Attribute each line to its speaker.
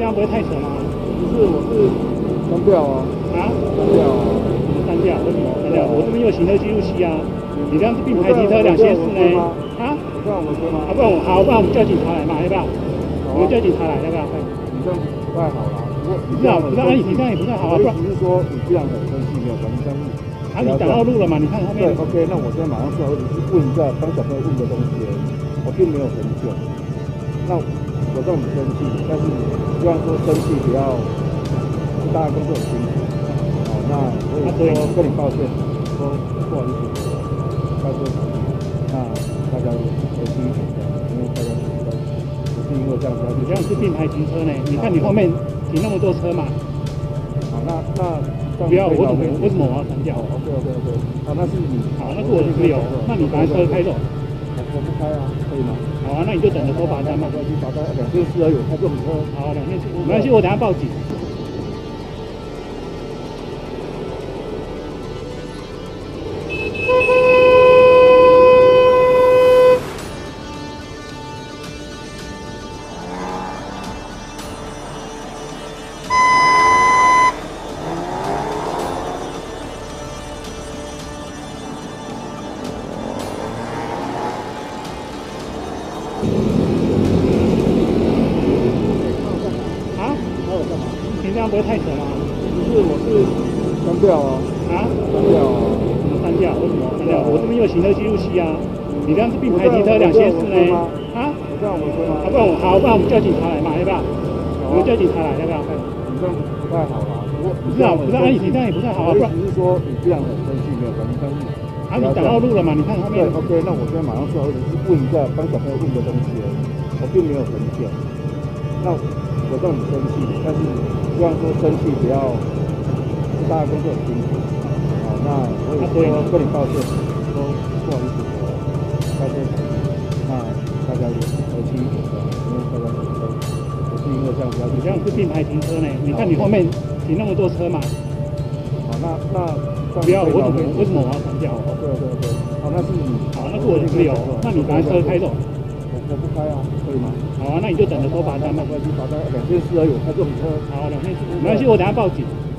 Speaker 1: 这样不会太扯吗？
Speaker 2: 不是，我是删掉啊。啊？删掉啊？
Speaker 1: 怎么删掉？为什么删掉？我这边有行车记录器啊。你这样是并排停车2件事呢？啊？
Speaker 2: 这样我们车吗？
Speaker 1: 不然我们叫警察来嘛，要不要？我们叫警察来，要不要？
Speaker 2: 你这样不太好啦。
Speaker 1: 不是啊，你这样也不太好啊。
Speaker 2: 我意思是说，你既然很生气，没有关系，但是
Speaker 1: 你挡到路了嘛？你看后面。
Speaker 2: 对 ，OK， 那我现在马上出来，我只是问一下，帮小朋友问个东西而已，我并没有很久。那我知道你生气，但是希望说生气不要大家工作很辛苦。好，那我也说跟你抱歉，说不好意思，开车那大家回去一点的，因为大家不是因为这样子。
Speaker 1: 你这样是并排停车呢？你看你后面停那么多车嘛。
Speaker 2: 好，那
Speaker 1: 不要，为什么我要删掉
Speaker 2: ？OK， 好，那是你。
Speaker 1: 好，那是我的自由。那你把车开走。
Speaker 2: 我不开啊，可以吗？
Speaker 1: 好啊，那你就等着收罚单嘛。
Speaker 2: 罚单2件事而已，开这种车。
Speaker 1: 好，2件事，没关系，我等下报警。啊？你这样不会太扯吗？
Speaker 2: 不是，我是删掉啊。啊？删掉啊？
Speaker 1: 怎么删掉？为什么删掉？我这边有行车记录器啊。你这样是并排停车2件事呢？啊？
Speaker 2: 我这样我车吗？
Speaker 1: 不然我们叫警察来嘛，要不要？我们叫警察来，要不要？
Speaker 2: 你这样不太好啦。
Speaker 1: 不是啊，你这样也不太好啊。
Speaker 2: 不然只是说你既然很生气，没有关系，但是
Speaker 1: 你挡到路了嘛？你看后面。
Speaker 2: 对 ，OK， 那我现在马上出来，我只是问一下，帮小朋友问个东西而已，我并没有很久。那我知道你生气，但是希望说生气不要大家工作很辛苦。好，那我也说跟你抱歉，说不好意思，我开车那大家也和气一点的，因为大家不是因为这样子要。
Speaker 1: 你这样是并排停车呢？你看你后面停那么多车嘛。
Speaker 2: 好，那
Speaker 1: 不要，为什么我要删掉
Speaker 2: ？OK， 好，那是你。
Speaker 1: 好，那是我的自由。那你把车开走。
Speaker 2: 我不开啊，可以吗？
Speaker 1: 好啊，那你就等着收罚单嘛。
Speaker 2: 罚单2件事而已，我开这种车。
Speaker 1: 好，2件事，没关系，我等下报警。